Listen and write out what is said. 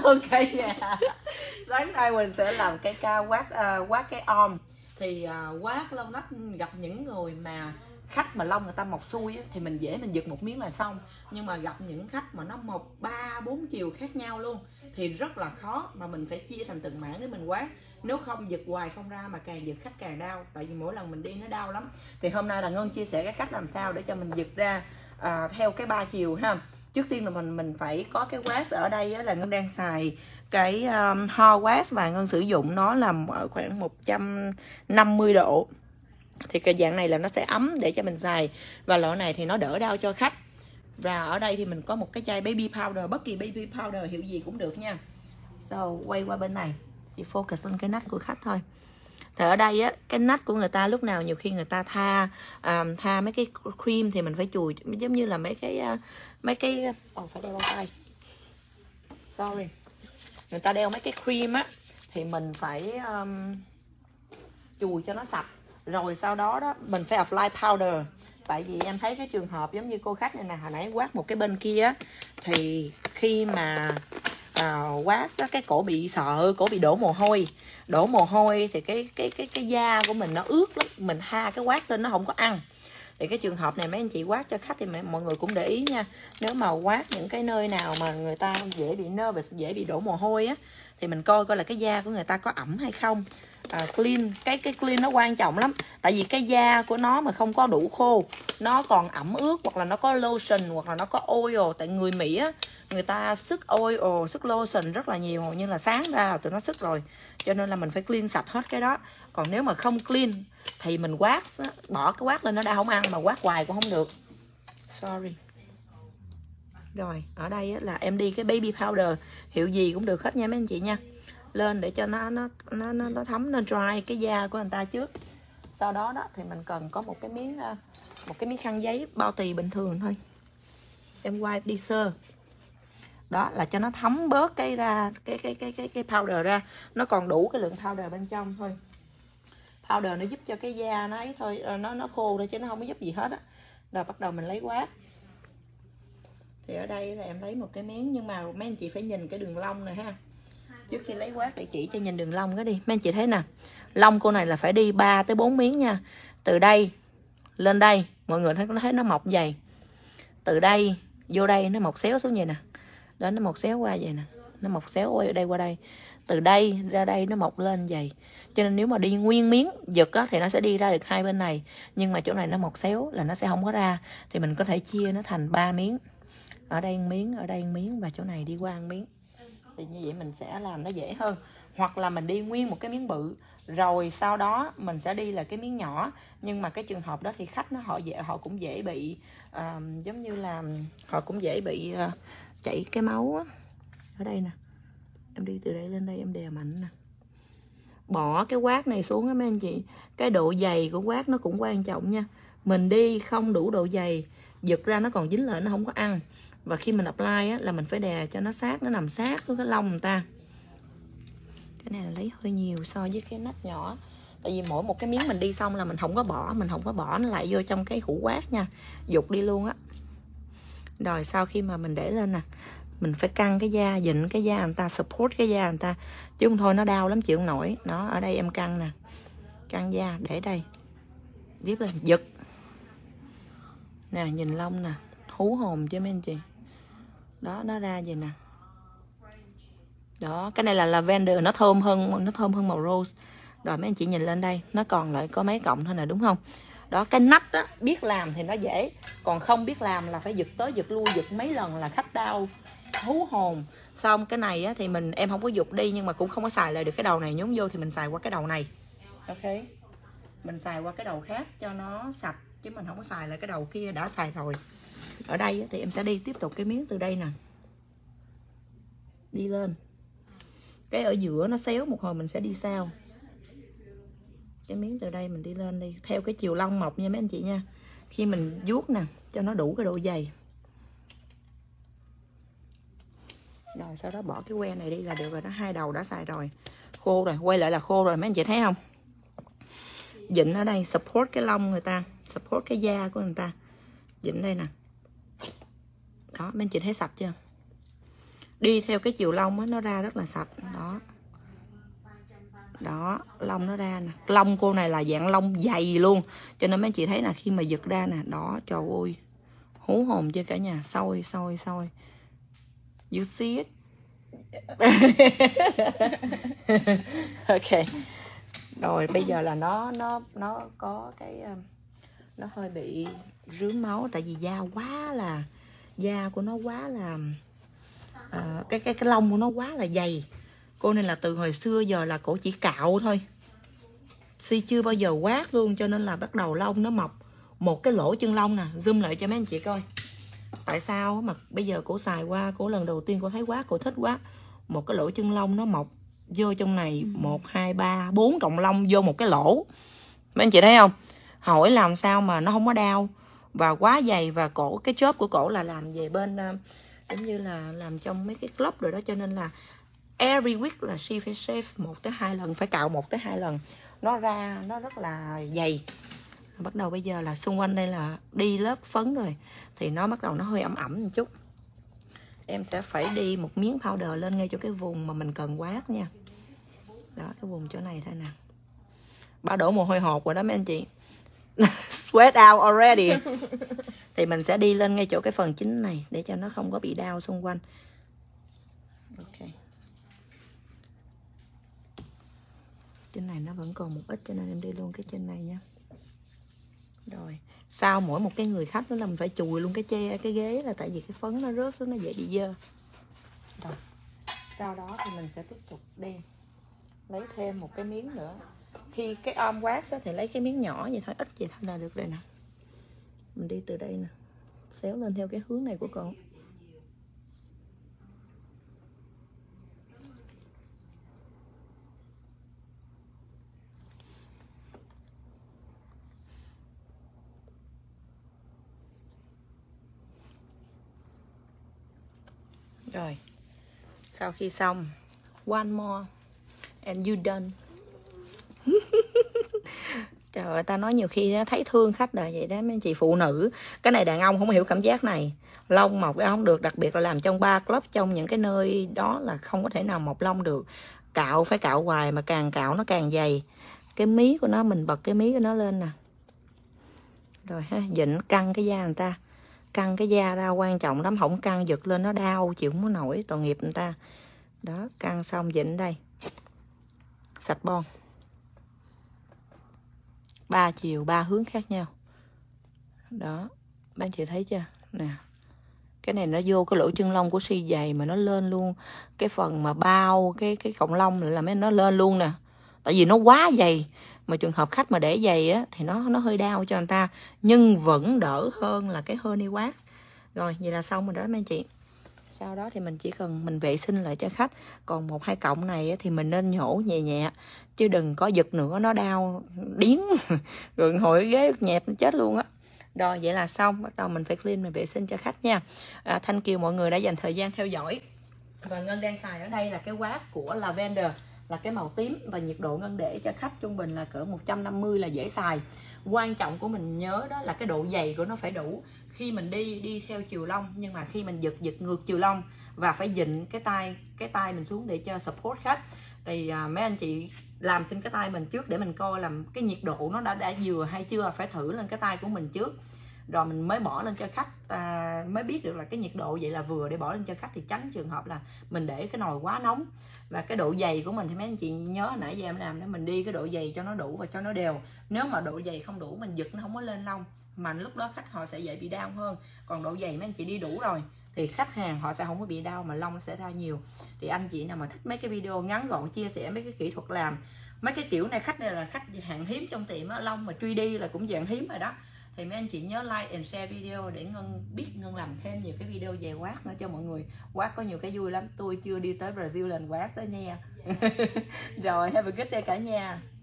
luôn cái nhà. Sáng nay mình sẽ làm cái cao quát cái om. Thì quát lông nách gặp những người mà khách mà lông người ta mọc xuôi á, thì mình dễ mình giật một miếng là xong. Nhưng mà gặp những khách mà nó mọc 3-4 chiều khác nhau luôn thì rất là khó, mà mình phải chia thành từng mảng để mình quát. Nếu không giật hoài không ra, mà càng giật khách càng đau, tại vì mỗi lần mình đi nó đau lắm. Thì hôm nay là Ngân chia sẻ cái cách làm sao để cho mình giật ra theo cái 3 chiều ha. Trước tiên là mình phải có cái wax. Ở đây á, là Ngân đang xài cái Ho wax và Ngân sử dụng nó là ở khoảng 150 độ. Thì cái dạng này là nó sẽ ấm để cho mình xài, và loại này thì nó đỡ đau cho khách. Và ở đây thì mình có một cái chai baby powder, bất kỳ baby powder hiệu gì cũng được nha. So quay qua bên này thì focus lên cái nách của khách thôi. Thì ở đây á, cái nách của người ta lúc nào nhiều khi người ta tha mấy cái cream thì mình phải chùi, giống như là mấy cái phải đeo bao tay. Sorry. Người ta đeo mấy cái cream á thì mình phải chùi cho nó sạch. Rồi sau đó mình phải apply powder. Tại vì em thấy cái trường hợp giống như cô khách này nè, hồi nãy quát một cái bên kia á, thì khi mà quát đó, cái cổ bị sợ, cổ bị đổ mồ hôi thì cái da của mình nó ướt lắm, mình tha cái quát lên nó không có ăn. Thì cái trường hợp này mấy anh chị quát cho khách thì mọi người cũng để ý nha. Nếu mà quát những cái nơi nào mà người ta dễ bị nervous, dễ bị đổ mồ hôi á, thì mình coi là cái da của người ta có ẩm hay không. Clean, cái clean nó quan trọng lắm. Tại vì cái da của nó mà không có đủ khô, nó còn ẩm ướt, hoặc là nó có lotion, hoặc là nó có oil. Tại người Mỹ á, người ta sức oil, sức lotion rất là nhiều, như là sáng ra là tụi nó sức rồi. Cho nên là mình phải clean sạch hết cái đó. Còn nếu mà không clean thì mình quát, bỏ cái quát lên nó đã không ăn, mà quát hoài cũng không được. Sorry. Rồi, ở đây á, là em đi cái baby powder hiệu gì cũng được hết nha mấy anh chị nha. Lên để cho nó thấm, nó dry cái da của người ta trước. Sau đó thì mình cần có một cái miếng khăn giấy bao tì bình thường thôi. Em wipe đi sơ. Đó là cho nó thấm bớt cái powder ra. Nó còn đủ cái lượng powder bên trong thôi. Powder nó giúp cho cái da nó ấy thôi, nó khô thôi chứ nó không có giúp gì hết á. Rồi bắt đầu mình lấy quát. Thì ở đây là em lấy một cái miếng, nhưng mà mấy anh chị phải nhìn cái đường lông này ha. Trước khi lấy quát để chỉ cho nhìn đường lông cái đi. Mấy anh chị thấy nè, lông cô này là phải đi 3-4 miếng nha. Từ đây lên đây, mọi người thấy nó mọc dày. Từ đây vô đây nó mọc xéo xuống vậy nè. Đó, nó mọc xéo qua vậy nè. Nó mọc xéo ở đây qua đây. Từ đây ra đây nó mọc lên dày. Cho nên nếu mà đi nguyên miếng giật á, thì nó sẽ đi ra được hai bên này. Nhưng mà chỗ này nó mọc xéo là nó sẽ không có ra. Thì mình có thể chia nó thành 3 miếng. Ở đây 1 miếng, ở đây 1 miếng, và chỗ này đi qua 1 miếng. Thì như vậy mình sẽ làm nó dễ hơn. Hoặc là mình đi nguyên một cái miếng bự, rồi sau đó mình sẽ đi là cái miếng nhỏ. Nhưng mà cái trường hợp đó thì khách họ cũng dễ bị giống như là họ cũng dễ bị chảy cái máu á. Ở đây nè, em đi từ đây lên đây, em đè mạnh nè. Bỏ cái quát này xuống á mấy anh chị. Cái độ dày của quát nó cũng quan trọng nha. Mình đi không đủ độ dày, giật ra nó còn dính lại, nó không có ăn. Và khi mình apply á, là mình phải đè cho nó sát, nó nằm sát xuống cái lông người ta. Cái này là lấy hơi nhiều so với cái nách nhỏ. Tại vì mỗi một cái miếng mình đi xong là mình không có bỏ nó lại vô trong cái hũ quát nha. Dục đi luôn á. Rồi sau khi mà mình để lên nè, mình phải căng cái da, dịnh cái da người ta, support cái da người ta. Chứ không thôi nó đau lắm chịu không nổi. Nó ở đây em căng nè. Căng da để đây. Tiếp lên giật. Nè, nhìn lông nè, hú hồn cho mấy anh chị. Đó, nó ra vậy nè. Đó, cái này là lavender, nó thơm hơn màu rose. Rồi mấy anh chị nhìn lên đây, nó còn lại có mấy cọng thôi nè, đúng không? Đó, cái nách á, biết làm thì nó dễ. Còn không biết làm là phải giật tới giật lui, giật mấy lần là khách đau hú hồn. Xong cái này á, thì em không có giục đi, nhưng mà cũng không có xài lại được cái đầu này nhúng vô, thì mình xài qua cái đầu này. Ok, mình xài qua cái đầu khác cho nó sạch, chứ mình không có xài lại cái đầu kia đã xài rồi. Ở đây á, thì em sẽ đi tiếp tục cái miếng từ đây nè, đi lên. Cái ở giữa nó xéo một hồi mình sẽ đi sau. Cái miếng từ đây mình đi lên đi, theo cái chiều lông mọc nha mấy anh chị nha. Khi mình vuốt nè, cho nó đủ cái độ dày. Rồi sau đó bỏ cái que này đi là được rồi đó, hai đầu đã xài rồi. Khô rồi, quay lại là khô rồi mấy anh chị thấy không? Dịnh ở đây, support cái lông người ta, support cái da của người ta. Dịnh đây nè. Đó, mấy anh chị thấy sạch chưa? đi theo cái chiều lông á, nó ra rất là sạch. Đó. Đó, lông nó ra nè. Lông cô này là dạng lông dày luôn. Cho nên mấy anh chị thấy là khi mà giật ra nè. Đó, trời ơi. Hú hồn chưa cả nhà. Soi. You see it? Ok. Rồi bây giờ là nó có cái nó hơi bị rướm máu. Tại vì da của nó quá là cái lông của nó quá là dày. Cô này là từ hồi xưa giờ là cổ chỉ cạo thôi, Si chưa bao giờ quát luôn. Cho nên là bắt đầu lông nó mọc một cái lỗ chân lông nè. Zoom lại cho mấy anh chị coi. Tại sao mà bây giờ cổ xài qua, cổ lần đầu tiên cổ thấy quá, cổ thích quá. Một cái lỗ chân lông nó mọc vô trong này 1, 2, 3, 4 cọng lông vô một cái lỗ. Mấy anh chị thấy không? Hỏi làm sao mà nó không có đau. Và quá dày. Và cổ, cái chóp của cổ là làm về bên giống như là làm trong mấy cái club rồi đó. Cho nên là every week là she phải shave 1 tới 2 lần. Phải cạo 1 tới 2 lần. Nó ra, nó rất là dày. Bắt đầu bây giờ là xung quanh đây là đi lớp phấn rồi. Thì nó bắt đầu nó hơi ẩm ẩm một chút. Em sẽ phải đi một miếng powder lên ngay chỗ cái vùng mà mình cần quát nha. Đó, cái vùng chỗ này thôi nè. Ba đổ mồ hôi hột rồi đó mấy anh chị. Sweat out already. Thì mình sẽ đi lên ngay chỗ cái phần chính này để cho nó không có bị đau xung quanh. Ok. Trên này nó vẫn còn một ít cho nên em đi luôn cái trên này nha. Rồi, sau mỗi một cái người khách đó là mình phải chùi luôn cái ghế, là tại vì cái phấn nó rớt xuống nó dễ bị dơ. Rồi. Sau đó thì mình sẽ tiếp tục đem lấy thêm một cái miếng nữa. Khi cái arm wax thì lấy cái miếng nhỏ vậy thôi, ít vậy thôi là được rồi nè. Mình đi từ đây nè, xéo lên theo cái hướng này của con. Rồi, sau khi xong, one more and you done. Trời ơi, ta nói nhiều khi thấy thương khách là vậy đó mấy anh chị phụ nữ. Cái này đàn ông không hiểu cảm giác này. Lông mọc ra không được, đặc biệt là làm trong bar club, trong những cái nơi đó là không có thể nào mọc lông được. Cạo phải cạo hoài, mà càng cạo nó càng dày. Cái mí của nó, mình bật cái mí của nó lên nè. Rồi ha, dịnh căng cái da người ta. Căng cái da ra quan trọng lắm, không căng giật lên nó đau, chịu không có nổi, tội nghiệp người ta. Đó, căng xong dịnh đây. Sạch bon. 3 chiều 3 hướng khác nhau. Đó, bạn chị thấy chưa? Nè. Cái này nó vô cái lỗ chân lông của Si dày mà nó lên luôn. Cái phần mà bao cái cọng lông là nó lên luôn nè. Tại vì nó quá dày. Mà trường hợp khách mà để dày á thì nó hơi đau cho người ta, nhưng vẫn đỡ hơn là cái honey wax. Rồi, vậy là xong rồi đó mấy anh chị. Sau đó thì mình chỉ cần mình vệ sinh lại cho khách. Còn 1-2 cọng này thì mình nên nhổ nhẹ nhẹ, chứ đừng có giật nữa, nó đau điếng rồi ngồi ghế nhẹp nó chết luôn á. Rồi vậy là xong, bắt đầu mình phải clean, mình vệ sinh cho khách nha. Thank you mọi người đã dành thời gian theo dõi. Và Ngân đang xài ở đây là cái wax của Lavender, là cái màu tím, và nhiệt độ Ngân để cho khách trung bình là cỡ 150 là dễ xài. Quan trọng của mình nhớ đó là cái độ dày của nó phải đủ. Khi mình đi theo chiều lông, nhưng mà khi mình giật ngược chiều lông, và phải dịnh cái tay mình xuống để cho support khách. Thì mấy anh chị làm trên cái tay mình trước để mình coi làm cái nhiệt độ nó đã vừa hay chưa, phải thử lên cái tay của mình trước rồi mình mới bỏ lên cho khách, mới biết được là cái nhiệt độ vậy là vừa để bỏ lên cho khách, thì tránh trường hợp là mình để cái nồi quá nóng. Và cái độ dày của mình thì mấy anh chị nhớ nãy giờ em làm để mình đi cái độ dày cho nó đủ và cho nó đều. Nếu mà độ dày không đủ, mình giật nó không có lên lông, mà lúc đó khách họ sẽ dễ bị đau hơn. Còn độ dày mấy anh chị đi đủ rồi thì khách hàng họ sẽ không có bị đau mà lông sẽ ra nhiều. Thì anh chị nào mà thích mấy cái video ngắn gọn chia sẻ mấy cái kỹ thuật làm mấy cái kiểu này, khách này là khách hàng hiếm trong tiệm á, lông mà truy đi là cũng dạng hiếm rồi đó. Thì mấy anh chị nhớ like and share video để Ngân biết Ngân làm thêm nhiều cái video về quát nữa cho mọi người. Quát có nhiều cái vui lắm, tôi chưa đi tới Brazil lần quát đó nha. Rồi have a good day cả nhà.